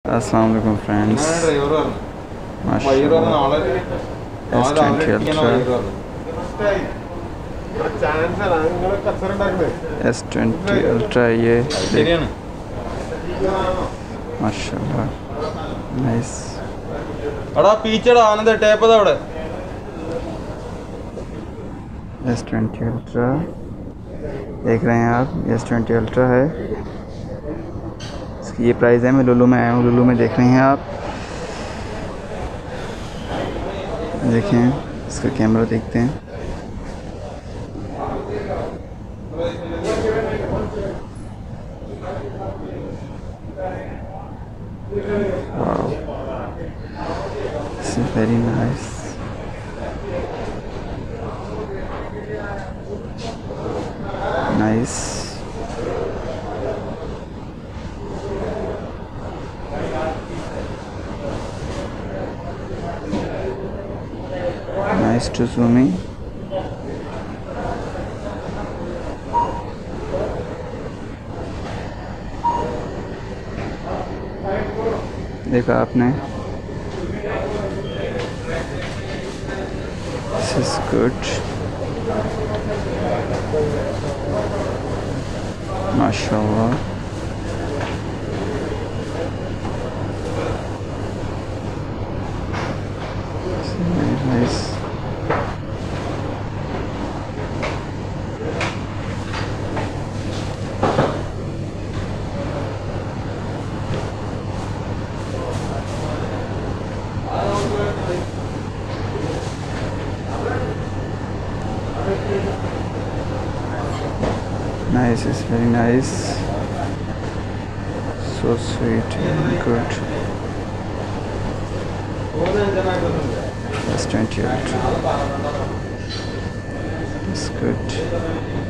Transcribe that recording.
Assalamu alaikum friends. S20 Ultra ये माशाल्लाह nice S20 Ultra देख रहे हैं आप। S20 Ultra है, इसकी ये प्राइस है। मैं लुलु में आया हूँ, लुलु में देख रहे हैं आप। देखें इसका कैमरा देखते हैं। Wow, this is very nice. Nice nice to zoom in. देखा आपने, this is good, माशाल्लाह। Very nice. Nice, is very nice, so sweet and good. S20 Ultra, it's good.